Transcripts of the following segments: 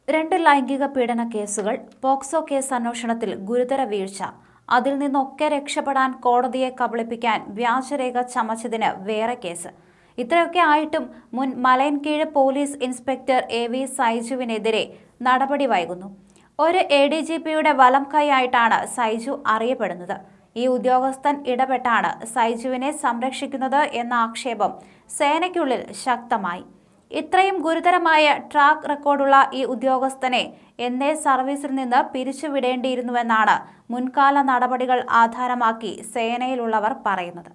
രണ്ട് ലൈംഗിക പീഡന കേസുകൾ, പോക്സോ കേസ് അന്വേഷണത്തിൽ ഗുരുതര വീഴ്ച, അതിൽ നിന്നൊക്കെ രക്ഷപ്പെടാൻ കോടതിയെ കബളിപ്പിക്കാൻ വ്യാജരേഖ ചമച്ചതിന് വേറെ കേസ്. ഇത്രയൊക്കെ ആയിട്ടും മുൻ മലയൻകീഴ് പോലീസ് ഇൻസ്പെക്ടർ AV സൈജുവിനെതിരെ നടപടി വൈകുന്നു. ഒരു ADGPയുടെ വലം കൈയായിട്ടാണ് സൈജു അറിയപ്പെടുന്നത്. ഈ ഉദ്യോഗസ്ഥൻ ഇടപെട്ടാണ് സൈജുവിനെ സംരക്ഷിക്കുന്നത് എന്ന ആക്ഷേപം സേനയ്ക്കുള്ളിൽ ശക്തമായി. ഇത്രയും ഗുരുതരമായ ട്രാക്ക് റെക്കോർഡുള്ള ഈ ഉദ്യോഗസ്ഥനെ എന്നേ സർവീസിൽ നിന്ന് പിരിച്ചുവിടേണ്ടിയിരുന്നുവെന്നാണ് മുൻകാല നടപടികൾ ആധാരമാക്കി സേനയിലുള്ളവർ പറയുന്നത്.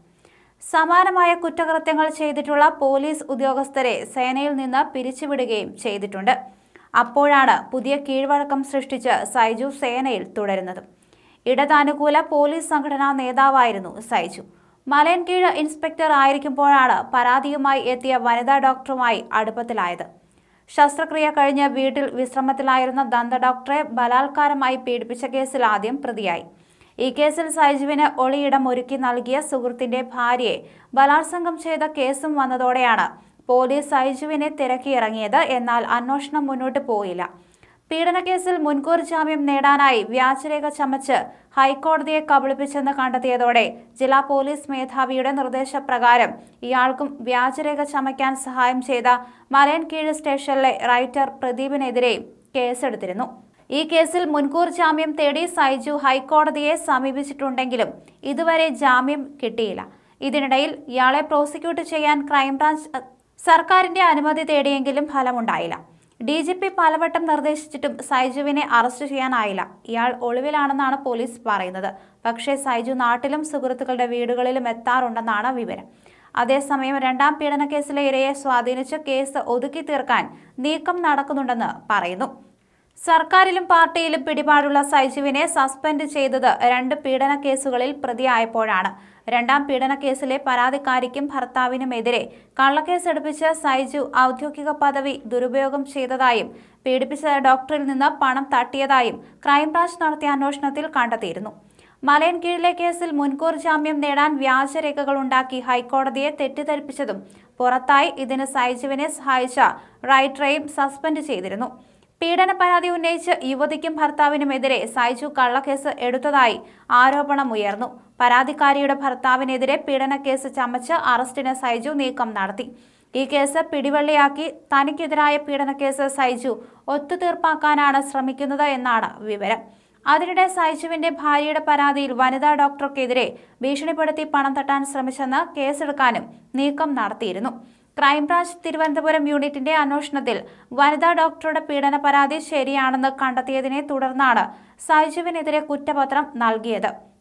സമാനമായ കുറ്റകൃത്യങ്ങൾ ചെയ്തിട്ടുള്ള പോലീസ് ഉദ്യോഗസ്ഥരെ സേനയിൽ നിന്ന് പിരിച്ചുവിടുകയും ചെയ്തിട്ടുണ്ട്. അപ്പോഴാണ് പുതിയ കീഴ്വഴക്കം സൃഷ്ടിച്ച് സൈജു സേനയിൽ തുടരുന്നത്. ഇടതാനുകൂല പോലീസ് സംഘടനാ നേതാവായിരുന്നു സൈജു. മലയൻകീഴ് ഇൻസ്പെക്ടർ ആയിരിക്കുമ്പോഴാണ് പരാതിയുമായി എത്തിയ വനിതാ ഡോക്ടറുമായി അടുപ്പത്തിലായത്. ശസ്ത്രക്രിയ കഴിഞ്ഞ് വീട്ടിൽ വിശ്രമത്തിലായിരുന്ന ദന്ത ഡോക്ടറെ ബലാത്കാരമായി പീഡിപ്പിച്ച കേസിൽ ആദ്യം പ്രതിയായി. ഈ കേസിൽ സൈജുവിന് ഒളിയിടം ഒരുക്കി നൽകിയ സുഹൃത്തിന്റെ ഭാര്യയെ ബലാത്സംഗം ചെയ്ത കേസും വന്നതോടെയാണ് പോലീസ് സൈജുവിനെ തിരക്കിയിറങ്ങിയത്. എന്നാൽ അന്വേഷണം മുന്നോട്ട് പോയില്ല. പീഡനക്കേസിൽ മുൻകൂർ ജാമ്യം നേടാനായി വ്യാജരേഖ ചമച്ച് ഹൈക്കോടതിയെ കബളിപ്പിച്ചെന്ന് കണ്ടെത്തിയതോടെ ജില്ലാ പോലീസ് മേധാവിയുടെ നിർദ്ദേശപ്രകാരം ഇയാൾക്കും വ്യാജരേഖ ചമയ്ക്കാൻ സഹായം ചെയ്ത മലയൻകീഴ് സ്റ്റേഷനിലെ റൈറ്റർ പ്രദീപിനെതിരെ കേസെടുത്തിരുന്നു. ഈ കേസിൽ മുൻകൂർ ജാമ്യം തേടി സൈജു ഹൈക്കോടതിയെ സമീപിച്ചിട്ടുണ്ടെങ്കിലും ഇതുവരെ ജാമ്യം കിട്ടിയില്ല. ഇതിനിടയിൽ ഇയാളെ പ്രോസിക്യൂട്ട് ചെയ്യാൻ ക്രൈംബ്രാഞ്ച് സർക്കാരിന്റെ അനുമതി തേടിയെങ്കിലും ഫലമുണ്ടായില്ല. DGP പലവട്ടം നിർദ്ദേശിച്ചിട്ടും സൈജുവിനെ അറസ്റ്റ് ചെയ്യാനായില്ല. ഇയാൾ ഒളിവിലാണെന്നാണ് പോലീസ് പറയുന്നത്. പക്ഷേ സൈജു നാട്ടിലും സുഹൃത്തുക്കളുടെ വീടുകളിലും എത്താറുണ്ടെന്നാണ് വിവരം. അതേസമയം രണ്ടാം പീഡനക്കേസിലെ ഇരയെ സ്വാധീനിച്ച് കേസ് ഒതുക്കി തീർക്കാൻ നീക്കം നടക്കുന്നുണ്ടെന്ന് പറയുന്നു. സർക്കാരിലും പാർട്ടിയിലും പിടിപാടുള്ള സൈജുവിനെ സസ്പെൻഡ് ചെയ്തത് രണ്ട് പീഡന കേസുകളിൽ പ്രതിയായപ്പോഴാണ്. രണ്ടാം പീഡന കേസിലെ പരാതിക്കാരിക്കും ഭർത്താവിനുമെതിരെ കള്ളക്കേസെടുപ്പിച്ച് സൈജു ഔദ്യോഗിക പദവി ദുരുപയോഗം ചെയ്തതായും പീഡിപ്പിച്ച ഡോക്ടറിൽ നിന്ന് പണം തട്ടിയതായും ക്രൈംബ്രാഞ്ച് നടത്തിയ അന്വേഷണത്തിൽ കണ്ടെത്തിയിരുന്നു. മലയൻകീഴിലെ കേസിൽ മുൻകൂർ ജാമ്യം നേടാൻ വ്യാജരേഖകൾ ഉണ്ടാക്കി ഹൈക്കോടതിയെ തെറ്റിദ്ധരിപ്പിച്ചതും പുറത്തായി. ഇതിന് സൈജുവിനെ സഹായിച്ച റൈറ്ററെയും സസ്പെൻഡ് ചെയ്തിരുന്നു. പീഡന പരാതി ഉന്നയിച്ച് യുവതിക്കും ഭർത്താവിനുമെതിരെ സൈജു കള്ളക്കേസ് എടുത്തതായി ആരോപണമുയർന്നു. പരാതിക്കാരിയുടെ ഭർത്താവിനെതിരെ പീഡനക്കേസ് ചമച്ച് അറസ്റ്റിന് സൈജു നീക്കം നടത്തി. ഈ കേസ് പിടിവള്ളിയാക്കി തനിക്കെതിരായ പീഡനക്കേസ് സൈജു ഒത്തുതീർപ്പാക്കാനാണ് ശ്രമിക്കുന്നത് എന്നാണ് വിവരം. അതിനിടെ സൈജുവിന്റെ ഭാര്യയുടെ പരാതിയിൽ വനിതാ ഡോക്ടർക്കെതിരെ ഭീഷണിപ്പെടുത്തി പണം തട്ടാൻ ശ്രമിച്ചെന്ന് കേസെടുക്കാനും നീക്കം നടത്തിയിരുന്നു. ക്രൈംബ്രാഞ്ച് തിരുവനന്തപുരം യൂണിറ്റിന്റെ അന്വേഷണത്തിൽ വനിതാ ഡോക്ടറുടെ പീഡന പരാതി ശരിയാണെന്ന് കണ്ടെത്തിയതിനെ തുടർന്നാണ് സൈജുവിനെതിരെ കുറ്റപത്രം നൽകിയത്.